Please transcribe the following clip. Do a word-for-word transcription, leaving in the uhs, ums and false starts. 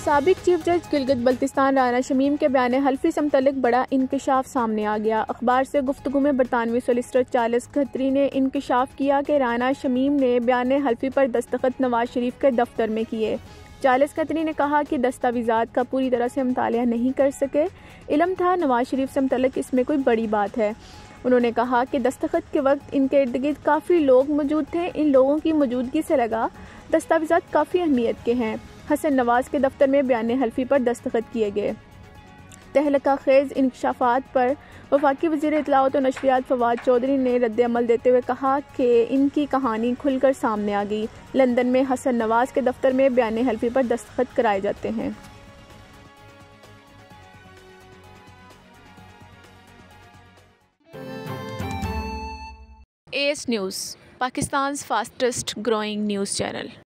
साबिक चीफ जज गिलगित बल्तिस्तान राना शमीम के बयान हल्फी से मुतल्लिक बड़ा इंकशाफ सामने आ गया। अखबार से गुफ्तगू में बरतानवी सोलिसिटर चार्ल्स खत्री ने इंकशाफ किया कि राना शमीम ने बयान हल्फी पर दस्तखत नवाज शरीफ के दफ्तर में किए। चार्ल्स खत्री ने कहा कि दस्तावेज़ात का पूरी तरह से मुतालिया नहीं कर सके, इल्म था नवाज शरीफ से मुतल्लिक इसमें कोई बड़ी बात है। उन्होंने कहा कि दस्तखत के वक्त इनके इर्द गिर्द काफ़ी लोग मौजूद थे, इन लोगों की मौजूदगी से लगा दस्तावेज़ात काफ़ी अहमियत के हैं। हसन नवाज के दफ्तर में बयान हल्फी पर दस्तखत किए गए। तहलका खेज इंकशाफात पर वफाकी वज़ीर इत्तलाआत और नशरियात फवाद चौधरी ने रद्द-ए-अमल देते हुए कहा कि इनकी कहानी खुलकर सामने आ गई। लंदन में हसन नवाज के दफ्तर में बयान हल्फी पर दस्तखत कराए जाते हैं। AS news, Pakistan fastest growing news channel.